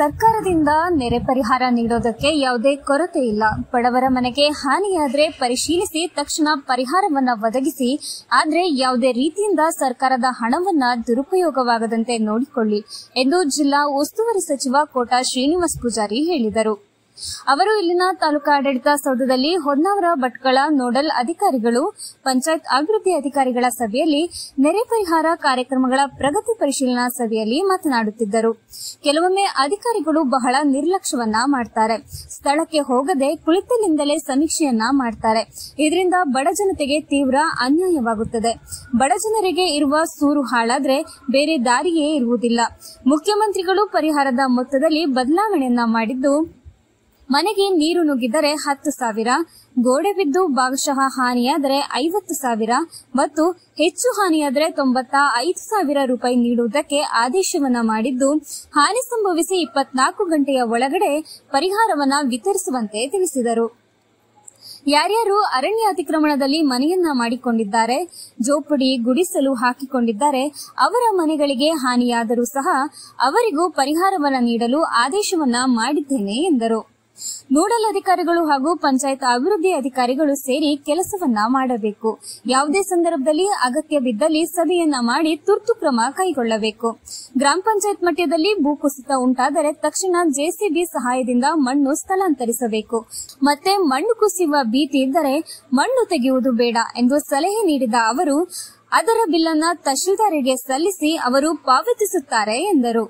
ಸರ್ಕಾರದಿಂದ ನೆರೆ ಪರಿಹಾರ ನೀಡೋದಕ್ಕೆ ಯಾವುದೇ ಕೊರತೆ ಇಲ್ಲ. ಬಡವರ ಮನೆಗೆ ಹಾನಿಯಾದರೆ ಪರಿಶೀಲಿಸಿ ತಕ್ಷಣ ಪರಿಹಾರವನ್ನ ಒದಗಿಸಿ. ಆದರೆ ಯಾವುದೇ ರೀತಿಯಿಂದ ಸರ್ಕಾರದ ಹಣವನ್ನ ದುರುಪಯೋಗವಾಗದಂತೆ ನೋಡಿಕೊಳ್ಳಿ ಎಂದು ಜಿಲ್ಲಾ ಉಸ್ತುವಾರಿ ಸಚಿವ ಕೋಟಾ ಶ್ರೀನಿವಾಸ ಪೂಜಾರಿ ಹೇಳಿದರು. ಅವರು ಇಲ್ಲಿನ ತಾಲೂಕಾ ಆಡಳಿತ ಸೌಧದಲ್ಲಿ ಹೊನ್ನಾವರ ಭಟ್ಕಳ ನೋಡಲ್ ಅಧಿಕಾರಿಗಳು, ಪಂಚಾಯತ್ ಅಭಿವೃದ್ಧಿ ಅಧಿಕಾರಿಗಳ ಸಭೆಯಲ್ಲಿ ನೆರೆ ಪರಿಹಾರ ಕಾರ್ಯಕ್ರಮಗಳ ಪ್ರಗತಿ ಪರಿಶೀಲನಾ ಸಭೆಯಲ್ಲಿ ಮಾತನಾಡುತ್ತಿದ್ದರು. ಕೆಲವೊಮ್ಮೆ ಅಧಿಕಾರಿಗಳು ಬಹಳ ನಿರ್ಲಕ್ಷ್ಯವನ್ನ ಮಾಡ್ತಾರೆ. ಸ್ಥಳಕ್ಕೆ ಹೋಗದೆ ಕುಳಿತಲ್ಲಿಂದಲೇ ಸಮೀಕ್ಷೆಯನ್ನ ಮಾಡ್ತಾರೆ. ಇದರಿಂದ ಬಡ ಜನತೆಗೆ ತೀವ್ರ ಅನ್ಯಾಯವಾಗುತ್ತದೆ. ಬಡ ಜನರಿಗೆ ಇರುವ ಸೂರು ಹಾಳಾದ್ರೆ ಬೇರೆ ದಾರಿಯೇ ಇರುವುದಿಲ್ಲ. ಮುಖ್ಯಮಂತ್ರಿಗಳು ಪರಿಹಾರದ ಮೊತ್ತದಲ್ಲಿ ಬದಲಾವಣೆಯನ್ನ ಮಾಡಿದ್ದು, ಮನೆಗೆ ನೀರು ನುಗ್ಗಿದರೆ 10,000, ಗೋಡೆ ಬಿದ್ದು ಭಾಗಶಃ ಹಾನಿಯಾದರೆ 50,000 ಮತ್ತು ಹೆಚ್ಚು ಹಾನಿಯಾದರೆ 95,000 ರೂಪಾಯಿ ನೀಡುವುದಕ್ಕೆ ಆದೇಶವನ್ನ ಮಾಡಿದ್ದು, ಹಾನಿ ಸಂಭವಿಸಿ 24 ಗಂಟೆಯ ಒಳಗಡೆ ಪರಿಹಾರವನ್ನ ವಿತರಿಸುವಂತೆ ತಿಳಿಸಿದರು. ಯಾರ್ಯಾರು ಅರಣ್ಯ ಅತಿಕ್ರಮಣದಲ್ಲಿ ಮನೆಯನ್ನ ಮಾಡಿಕೊಂಡಿದ್ದಾರೆ, ಜೋಪಡಿ ಗುಡಿಸಲು ಹಾಕಿಕೊಂಡಿದ್ದಾರೆ, ಅವರ ಮನೆಗಳಿಗೆ ಹಾನಿಯಾದರೂ ಸಹ ಅವರಿಗೂ ಪರಿಹಾರವನ್ನ ನೀಡಲು ಆದೇಶವನ್ನ ಮಾಡಿದ್ದೇನೆ ಎಂದರು. ನೋಡಲ್ ಅಧಿಕಾರಿಗಳು ಹಾಗೂ ಪಂಚಾಯತ್ ಅಭಿವೃದ್ಧಿ ಅಧಿಕಾರಿಗಳು ಸೇರಿ ಕೆಲಸವನ್ನ ಮಾಡಬೇಕು. ಯಾವುದೇ ಸಂದರ್ಭದಲ್ಲಿ ಅಗತ್ಯ ಬಿದ್ದಲ್ಲಿ ಸಭೆಯನ್ನ ಮಾಡಿ ತುರ್ತು ಕ್ರಮ ಕೈಗೊಳ್ಳಬೇಕು. ಗ್ರಾಮ ಪಂಚಾಯತ್ ಮಟ್ಟದಲ್ಲಿ ಭೂಕುಸಿತ ಉಂಟಾದರೆ ತಕ್ಷಣ ಜೆಸಿಬಿ ಸಹಾಯದಿಂದ ಮಣ್ಣು ಸ್ಥಳಾಂತರಿಸಬೇಕು. ಮತ್ತೆ ಮಣ್ಣು ಕುಸಿಯುವ ಭೀತಿ ಇದ್ದರೆ ಮಣ್ಣು ತೆಗೆಯುವುದು ಬೇಡ ಎಂದು ಸಲಹೆ ನೀಡಿದ ಅವರು, ಅದರ ಬಿಲ್ಲನ್ನ ತಹಶೀಲ್ದಾರರಿಗೆ ಸಲ್ಲಿಸಿ ಅವರು ಪಾವತಿಸುತ್ತಾರೆ ಎಂದರು.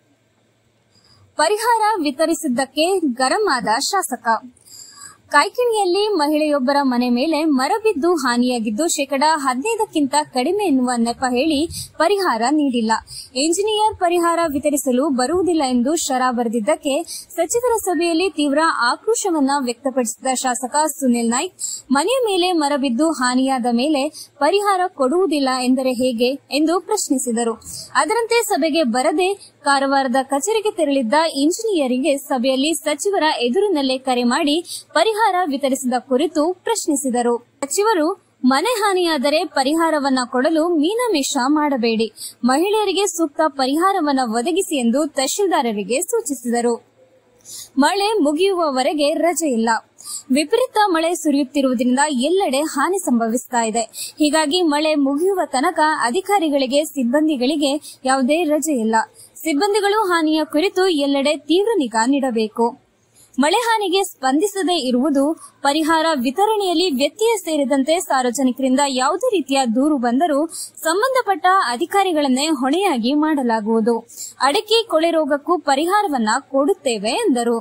ಪರಿಹಾರ ವಿತರಿಸಿದ್ದಕ್ಕೆ ಗರಂ ಆದ ಶಾಸಕ. ಕಾಯ್ಕಿಣಿಯಲ್ಲಿ ಮಹಿಳೆಯೊಬ್ಬರ ಮನೆ ಮೇಲೆ ಮರ ಬಿದ್ದು ಹಾನಿಯಾಗಿದ್ದು 15% ಕಡಿಮೆ ಎನ್ನುವ ನೆಪ ಹೇಳಿ ಪರಿಹಾರ ನೀಡಿಲ್ಲ. ಇಂಜಿನಿಯರ್ ಪರಿಹಾರ ವಿತರಿಸಲು ಬರುವುದಿಲ್ಲ ಎಂದು ಶರ ಬರೆದಿದ್ದಕ್ಕೆ ಸಚಿವರ ಸಭೆಯಲ್ಲಿ ತೀವ್ರ ಆಕ್ರೋಶವನ್ನ ವ್ಯಕ್ತಪಡಿಸಿದ ಶಾಸಕ ಸುನಿಲ್ ನಾಯ್ಕ್, ಮನೆಯ ಮೇಲೆ ಮರ ಬಿದ್ದು ಹಾನಿಯಾದ ಮೇಲೆ ಪರಿಹಾರ ಕೊಡುವುದಿಲ್ಲ ಎಂದರೆ ಹೇಗೆ ಎಂದು ಪ್ರಶ್ನಿಸಿದರು. ಅದರಂತೆ ಸಭೆಗೆ ಬರದೆ ಕಾರವಾರದ ಕಚೇರಿಗೆ ತೆರಳಿದ್ದ ಇಂಜಿನಿಯರಿಗೆ ಸಭೆಯಲ್ಲಿ ಸಚಿವರ ಎದುರಿನಲ್ಲೇ ಕರೆ ಮಾಡಿ ಪರಿಹಾರ ವಿತರಿಸಿದ ಕುರಿತು ಪ್ರಶ್ನಿಸಿದರು. ಸಚಿವರು, ಮನೆ ಹಾನಿಯಾದರೆ ಪರಿಹಾರವನ್ನ ಕೊಡಲು ಮೀನಮೇಷ ಮಾಡಬೇಡಿ, ಮಹಿಳೆಯರಿಗೆ ಸೂಕ್ತ ಪರಿಹಾರವನ್ನ ಒದಗಿಸಿ ಎಂದು ತಹಶೀಲ್ದಾರರಿಗೆ ಸೂಚಿಸಿದರು. ಮಳೆ ಮುಗಿಯುವವರೆಗೆ ರಜೆ ಇಲ್ಲ. ವಿಪರೀತ ಮಳೆ ಸುರಿಯುತ್ತಿರುವುದರಿಂದ ಎಲ್ಲೆಡೆ ಹಾನಿ ಸಂಭವಿಸ್ತಾ ಇದೆ. ಹೀಗಾಗಿ ಮಳೆ ಮುಗಿಯುವ ತನಕ ಅಧಿಕಾರಿಗಳಿಗೆ, ಸಿಬ್ಬಂದಿಗಳಿಗೆ ಯಾವುದೇ ರಜೆ ಇಲ್ಲ. ಸಿಬ್ಬಂದಿಗಳು ಹಾನಿಯ ಕುರಿತು ಎಲ್ಲೆಡೆ ತೀವ್ರ ನಿಗಾ ನೀಡಬೇಕು. ಮಳೆ ಹಾನಿಗೆ ಸ್ಪಂದಿಸದೇ ಇರುವುದು, ಪರಿಹಾರ ವಿತರಣೆಯಲ್ಲಿ ವ್ಯತ್ಯಯ ಸೇರಿದಂತೆ ಸಾರ್ವಜನಿಕರಿಂದ ಯಾವುದೇ ರೀತಿಯ ದೂರು ಬಂದರೂ ಸಂಬಂಧಪಟ್ಟ ಅಧಿಕಾರಿಗಳನ್ನೇ ಹೊಣೆಯಾಗಿ ಮಾಡಲಾಗುವುದು. ಅಡಿಕೆ ಕೊಳೆ ರೋಗಕ್ಕೂ ಪರಿಹಾರವನ್ನ ಕೊಡುತ್ತೇವೆ ಎಂದರು.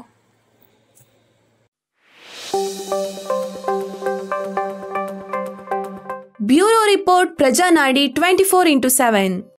Bureau report, Prajanadi 24x7.